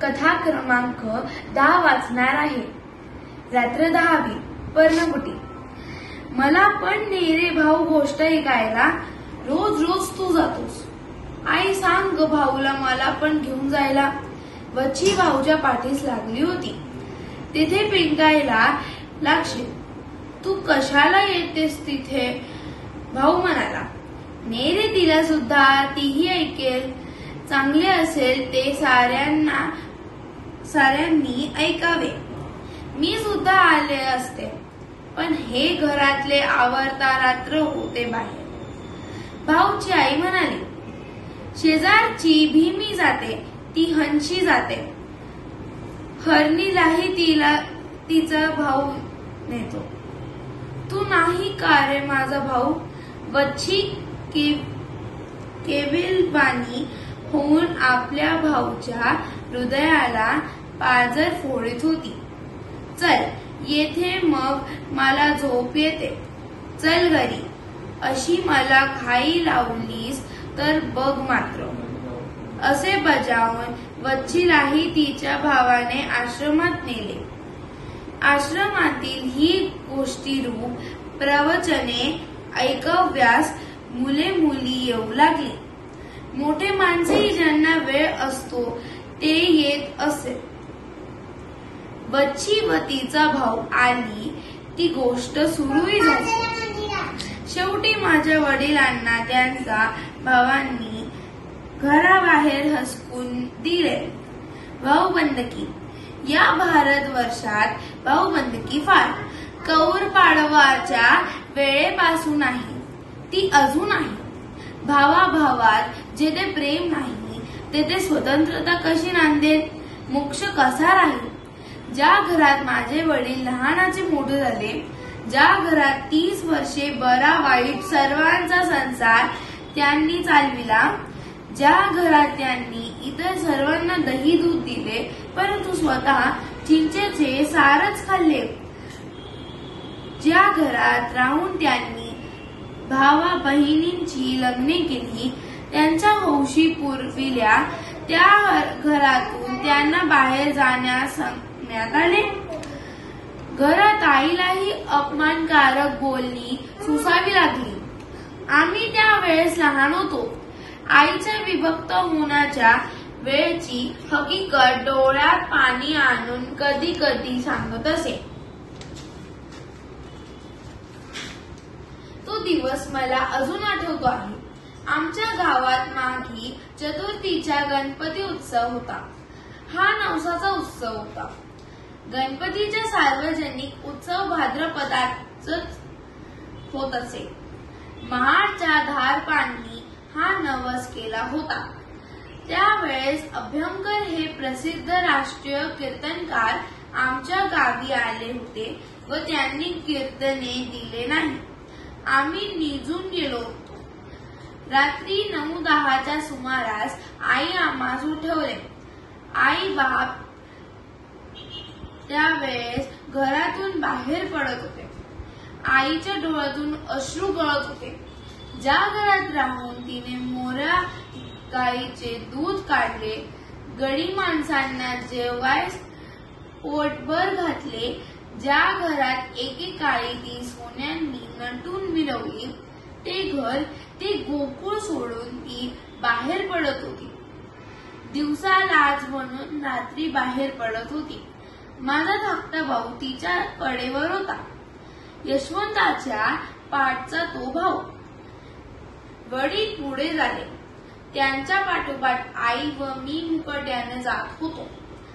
कथा क्रमांक 10 वाचणार आहे. रात्र 10वी. पर्णकुटी. मला पण नेरे भाऊ गोष्ट ऐकायला. रोज रोज तू जातोस. आई सांग ग भाऊला मला पण घेऊन जायला. वच्छी भाऊच्या पाठीस लागली होती. तिथे पिंकायला लागशील. तू कशाला येतेस तिथे. भाऊ म्हणाला. नेरे तिला सुद्धा तीही ऐकेल. चांगले असेल ते साऱ्यांनी ऐकावे. मी सुद्धा आले असते पण हे घरातले आवरता रात्र होते बाहेर. भाऊची आई म्हणाली. शेजारची भीमी जाते ती हंशी जाते. हरणीलाही तिचा भाऊ नेतो. तू नाही का रे माझा भाऊ. वच्छी केविलवाणी होऊन आपल्या भाऊच्या हृदयाला पाजर फोडीत होती. चल येथे मग मला झोप येते. चल घरी. अशी मला घाई लावलीस तर बघ मात्र. असे बजावून वच्छीलाही तिच्या भावाने आश्रमात नेले. आश्रमातील ही गोष्टीरूप प्रवचने ऐकव्यास मुले मुली येऊ लागली. मोठे माणसेही ज्यांना वेळ असतो ते येत असे. वच्छी व तिचा भाऊ आली ती गोष्ट सुरूही झाली. शेवटी माझ्या वडिलांना त्यांच्या भावांनी घराबाहेर हसकून दिले. भाऊबंदकी. या भारतवर्षात भाऊबंदकी फार कौर पाडवाच्या वेळेपासून आहे. ती अजून आहे. भावाभावात जेथे प्रेम नाही तेथे स्वतंत्रता कशी नांदेल. मोक्ष कसा राहील. ज्या घरात माझे वडील लहानाचे मोठे झाले, ज्या घरात 30 वर्षे बरा वाईट सर्वांचा संसार त्यांनी चालविला, ज्या घरात त्यांनी इतर सर्वांना दही दूध दिले परंतु स्वतः चिंचेचे सारच खाल्ले, ज्या घरात राहून त्यांनी भावा बहिणींची लग्ने केली, त्यांच्या हौशी पुरविल्या, त्या घरातून त्यांना बाहेर जाण्यास सांगण्यात आले. घरात आईलाही अपमानकारक बोलणी सुसावी लागली. आम्ही त्यावेळेस लहान होतो. आईच्या विभक्त होण्याच्या वेळची हकीकत डोळ्यात पाणी आणून कधी कधी सांगत असे. तो दिवस मला अजून आठवतो आहे. आमच्या गावात माघी चतुर्थीचा गणपती उत्सव होता. हा नवसाचा उत्सव होता. गणपतीचा सार्वजनिक उत्सव भाद्रपदातच होत असे. महाडच्या धारपांनी हा नवस केला होता. त्यावेळेस अभ्यंकर हे प्रसिद्ध राष्ट्रीय कीर्तनकार आमच्या गावी आले होते व त्यांनी कीर्तने दिले नाही. आम्ही निजून गेलो होतो. रात्री 9-10च्या सुमारास आई आम्हास उठवले. आई बाप त्यावेळेस घरातून बाहेर पडत होते. आईच्या डोळ्यातून अश्रू गळत होते. ज्या घरात राहून तिने मोऱ्या गाईचे दूध काढले, गडी माणसांना जेवायस पोटभर घातले, ज्या घरात एकेकाळी ती सोन्यांनी नटून मिरवली, ते घर, ते गोकुळ सोडून ती बाहेर पडत होती. दिवसा लाज म्हणून रात्री बाहेर पडत होती. माझा धाकटा भाऊ तिच्या कडेवर होता. यशवंताच्या पाठचा तो भाऊ. वडील पुढे झाले. त्यांच्या पाठोपाठ आई व मी मुकाट्याने जात होतो.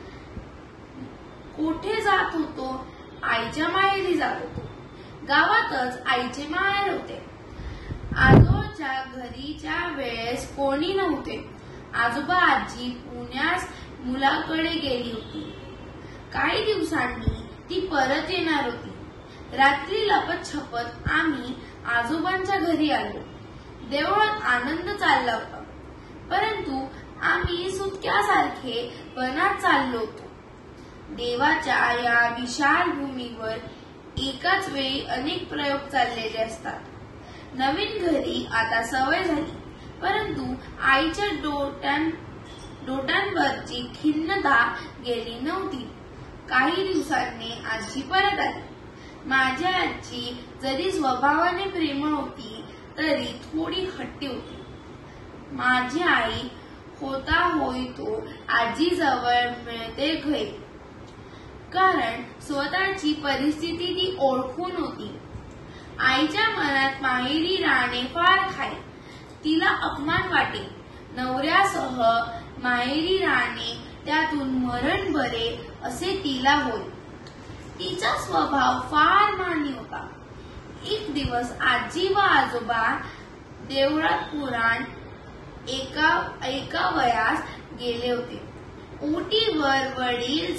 कोठे जात होतो. आईच्या माहेरी जात होतो. गावातच आईचे माहेर होते. आजोच्या घरीच्या वेळेस कोणी नव्हते. आजोबा आजी पुण्यास मुलाकडे गेली होती. काही दिवसांनी ती परत येणार होती. रात्री लपत छपत आम्ही आजोबांच्या घरी आलो. देवळात आनंद चालला होता परंतु आम्ही सुटक्यासारखे वनात चाललो होतो. देवाच्या या विशाल भूमीवर एकाच वेळी अनेक प्रयोग चाललेले असतात. नवीन घरी आता सवय झाली परंतु आईच्या डोटांवरची खिन्नता गेली नव्हती. काही दिवसांनी आजी परत आली. माझी आजी जरी स्वभावाने प्रेमळ होती तरी थोडी हट्टी होती. माझी आई होता होई तो आजी जवळ मिळते घे, कारण स्वतःची परिस्थिती ती ओळखून होती. आईच्या मनात माहेरी राहणे फार खाय. तिला अपमान वाटे. नवऱ्यासह माहेरी राहणे त्यातून मरण बरे असे तिला होय. तिचा स्वभाव फार मानी होता. एक दिवस आजी व आजोबा देवळात पुराण एका वयास गेले होते. ओटीवर वडील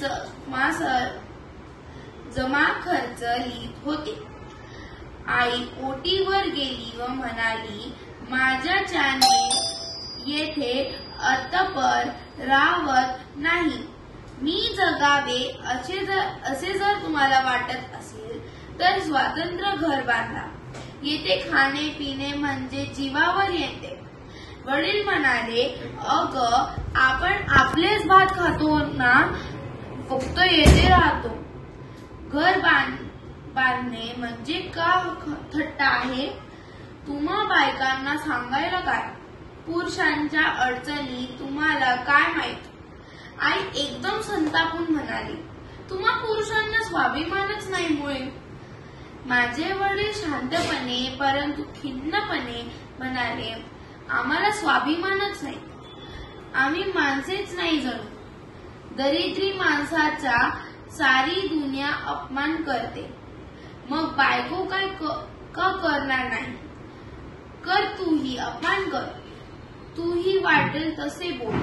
जमा खर्च लिहित होते. आई ओटीवर गेली व म्हणाली, माझ्याच्याने येथे अतपर राहत नाही. मी जगावे असे जर तुम्हाला वाटत असेल तर स्वतंत्र घर बांधा. येथे खाणे पिणे म्हणजे जीवावर येते. वडील म्हणाले, अग आपण आपलेच भात खातो ना, फक्त येथे राहतो. घर बांधणे म्हणजे का थट्टा आहे? तुम्हा बायकांना सांगायला काय? पुरुषांच्या अडचणी तुम्हाला काय माहित? आई एकदम संतापून म्हणाली, तुम्हा पुरुषांना स्वाभिमानच नाही मुळे. माझे वडील शांतपणे परंतु खिन्नपणे म्हणाले, आम्हाला स्वाभिमानच नाही. आम्ही माणसेच नाही जणू. दरिद्री माणसाचा सारी दुनिया अपमान करते. मग बायको काय का करणार नाही? कर तूही, अपमान कर. तूही वाटेल तसे बोल.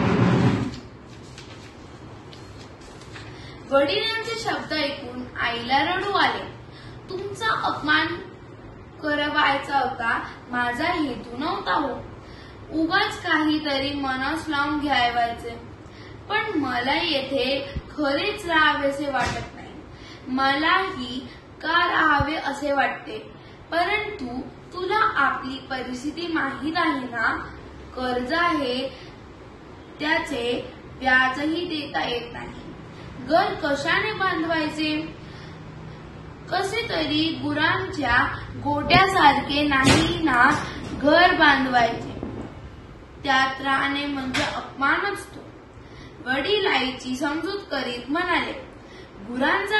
वडिलांचे शब्द ऐकून आईला रडू आले. तुमचा अपमान करवायचा होता, माझा हेतू नव्हता हो. उगाच काहीतरी मनस लावून घ्यायचे. पण मला येथे खरेच राहावेसे वाटत नाही. मलाही का राहावे असे वाटते. परंतु तुला आपली परिस्थिती माहीत आहे ना. कर्ज आहे, त्याचे व्याजही देता येत नाही. घर कशाने बांधवायचे? कसे तरी गुरांच्या गोट्यासारखे नाही ना घर बांधवायचे. त्यात राहणे म्हणजे अपमानच तो. वडील आईची समजूत करीत म्हणाले, गुरांचा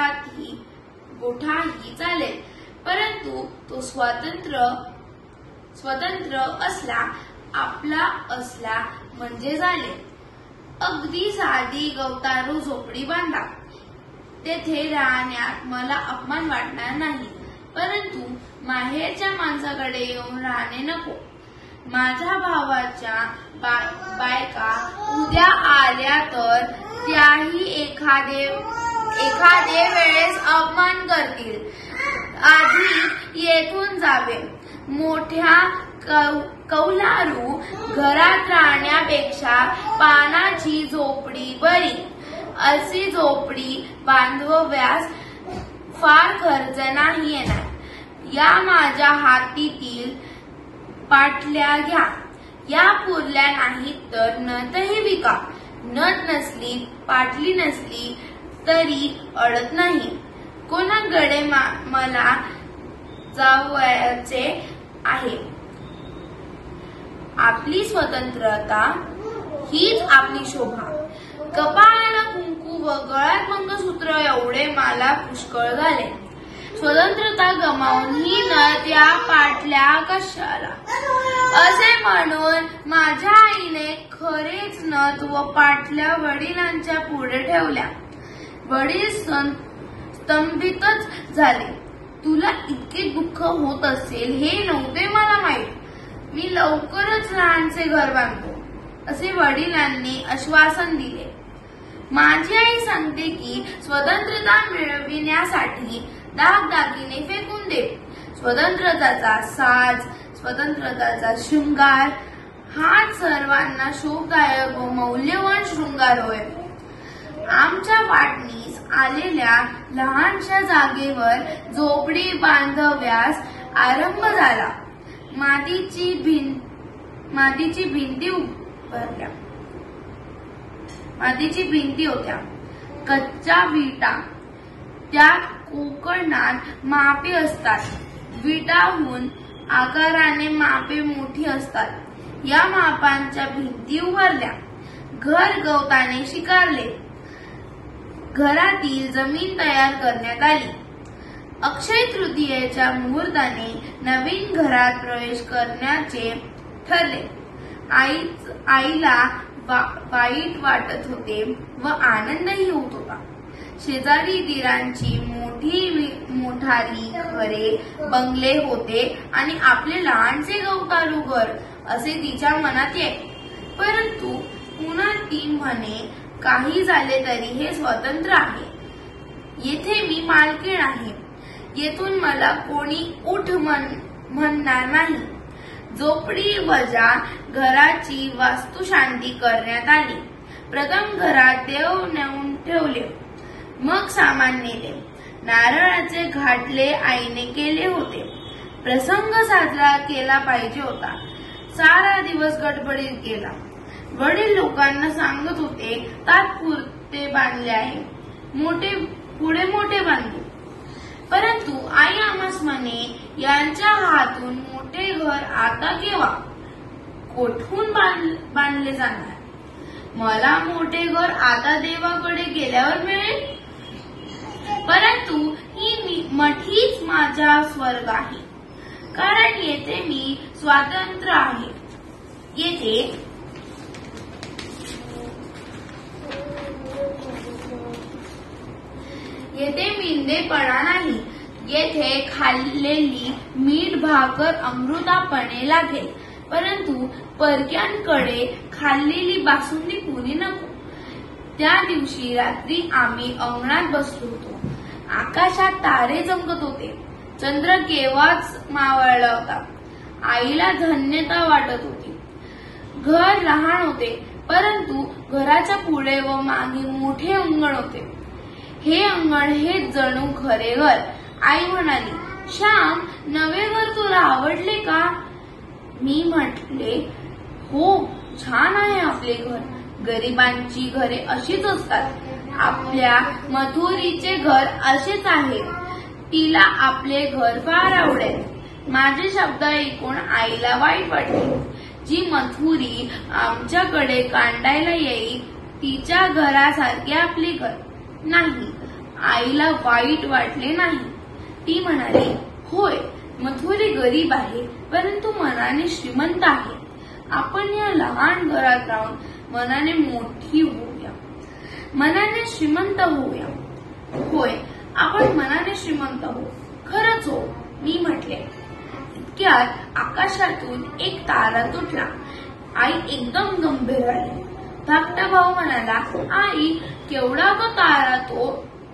गोठाही चालेल, परंतु तो स्वतंत्र असला, आपला असला म्हणजे झाले. अगदी साधी गवतारू झोपडी बांधा. तेथे राहण्यात मला अपमान वाटणार नाही. परंतु माहेरच्या माणसाकडे येऊन राहणे नको. माझ्या भावाच्या बायका उद्या आल्या तर त्याही एखादे वेळेस अपमान करतील. आधी येथून जावे. मोठ्या कौलारू घरात राहण्यापेक्षा पानाची झोपडी बरी. अशी झोपडी बांधव्यास फार खर्च नाही येणार. या माझ्या हातीतील पाटल्या घ्या. या पुरल्या नाहीत तर नथही विका. नथ नसली, पाटली नसली तरी अडत नाही. कोणाकडे मला जावयाचे आहे. आपली स्वतंत्रता हीच आपली शोभा. कपाळाला कुंकू व गळ्यात मंगळसूत्र एवढे मला पुष्कळ झाले. स्वतंत्रता गमावून ही नथ या पाटल्या कशाला असे म्हणून माझ्या आईने खरेच नथ व पाटल्या वडिलांच्या पुढे ठेवल्या. वडील स्तंभितच झाले. तुला इतके दुःख होत असेल हे नव्हते मला माहीत. मी लवकरच लहानसे घर बांधतो असे वडिलांनी आश्वासन दिले. माझी आई सांगते की स्वतंत्रता मिळविण्यासाठी दागदागिने फेकून दे. स्वतंत्रताचा साज, स्वतंत्रताचा शृंगार हाच सर्वांना शोभदायक व मौल्यवान शृंगार होय. आमच्या वाटणीस आलेल्या लहानशा जागेवर झोपडी बांधव्यास आरंभ झाला. मातीची भिंती उभारल्या. मातीची भिंती होत्या, कच्च्या विटा, त्यात कोकणात मापे असतात, विटाहून आकाराने मापे मोठी असतात. या मापांच्या भिंती उभारल्या, घर गवताने शिकारले, घरातील जमीन तयार करण्यात आली. अक्षय तृतीयेच्या मुहूर्ताने नवीन घरात प्रवेश करण्याचे ठरले. आईला वाईट वाटत होते व आनंदही होत होता. शेजारी दिरांची मोठाली घरे, बंगले होते आणि आपले लहानसे गवताळू घर असे तिच्या मनात येत. परंतु पुन्हा ती म्हणे, काही झाले तरी हे स्वतंत्र आहे. येथे मी मालकीण आहे. येथून मला कोणी उठ म्हणणार नाही. झोपडी वजा घराची वास्तुशांती करण्यात आली. प्रथम घरात देव नेऊन ठेवले, मग सामान नेले. नारळाचे घाटले आईने केले होते. प्रसंग साजरा केला पाहिजे होता. सारा दिवस गडबडीत गेला. वडील लोकांना सांगत होते, तात्पुरते बांधले आहे, पुढे मोठे बांधू. परंतु आई आम्हास म्हणे, यांच्या हातून मोठे घर आता केव्हा, कोठून बांधले जाणार. मला मोठे घर आता देवाकडे गेल्यावर मिळेल. परंतु ही मठीच माझा स्वर्ग आहे, कारण येथे मी स्वातंत्र्य आहे. येथे मिंदेपणा नाही. येथे खाल्लेली मीठ भाकर अमृतापणे लागेल. परंतु परक्यांकडे खाल्लेली बासुंदी पुरी नको. त्या दिवशी रात्री आम्ही अंगणात बसलो होतो. आकाशात तारे चमकत होते. चंद्र केव्हाच मावळला होता. आईला धन्यता वाटत होती. घर लहान होते, परंतु घराच्या पुढे व मागे मोठे अंगण होते. हे अंगण हेच जणू खरे घर. आई म्हणाली, श्याम, नवे घर तुला आवडले का. मी म्हटले, हो, छान आहे आपले घर. गरिबांची घरे अशीच असतात. आपल्या मथुरीचे घर असेच आहे. तिला आपले घर फार आवडेल. माझे शब्द ऐकून आईला वाईट वाटले. जी मथुरी आमच्याकडे कांडायला येईल, तिच्या घरासारखे आपले घर नाही. आईला वाईट वाटले नाही. ती म्हणाली, होय, मथुरी गरीब आहे, परंतु मनाने श्रीमंत आहे. आपण या लहान घरात राहून मनाने मोठी होऊया, मनाने श्रीमंत होऊया. होय, आपण मनाने श्रीमंत हो. खरंच हो, मी म्हटले. इतक्यात आकाशातून एक तारा तुटला. आई एकदम गंभीर झाली. धाकटा भाऊ म्हणाला, आई, केवढा तो तारा तो.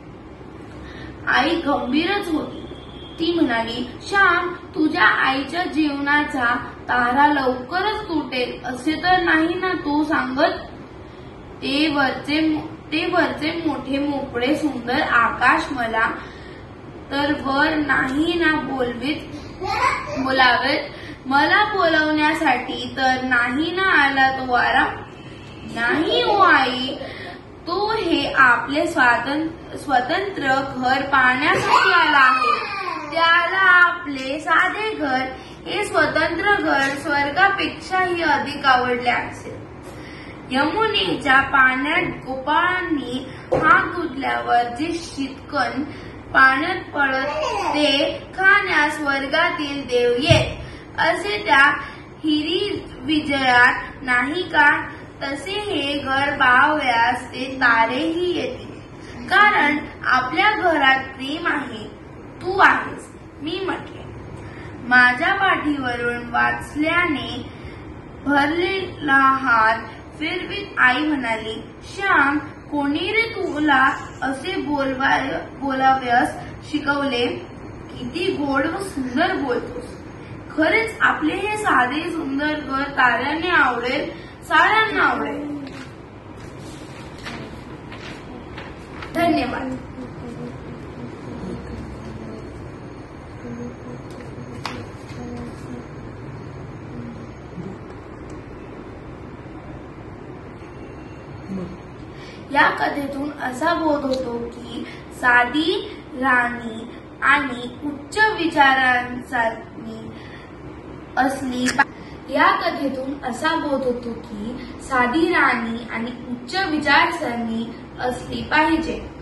आई गंभीरच होती. ती म्हणाली, श्याम, तुझ्या आईच्या जीवनाचा तारा लवकरच तुटेल असे तर नाही ना तू सांगत. ते वरचे मोठे मोकळे सुंदर आकाश मला तर वर नाही ना बोलावेत. मला बोलवण्यासाठी तर नाही ना आला तो वारा. नाही हो आई, तो हे आपले स्वतंत्र घर पाहण्यासाठी आला आहे. त्याला आपले साधे घर, हे स्वतंत्र घर स्वर्गापेक्षाही अधिक आवडले असेल. यमुनेच्या पाण्यात गोपाळांनी हात धुतल्यावर जे शीतकण पाण्यात पडत ते खाण्यास स्वर्गातील देव येत, असे त्या हिरी विजयात नाही का. तसे हे घर पाहावयास ते तारेही येतील, कारण आपल्या घरात प्रेम आहे. तू आहेस. मी म्हटले. माझ्या पाठीवरून वाचल्याने भरलेला हात फिरवीत आई म्हणाली, श्याम, कोणी रे तुला असे बोलावयास शिकवले. किती गोड व सुंदर बोलतोस. खरेच आपले हे साधे सुंदर घर ताऱ्याने आवडेल, साऱ्यांना आवडेल. धन्यवाद. या कथेतून असा बोध होतो की साधी राणी आणि उच्च विचारांची असली या कथेतून असा बोध होतो की साधी राणी आणि उच्च विचारसरणी असली पाहिजे.